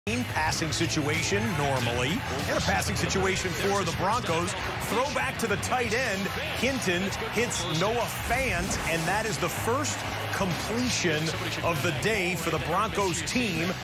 Passing situation normally, and a passing situation for the Broncos. Throw back to the tight end. Hinton hits Noah Fant, and that is the first completion of the day for the Broncos team.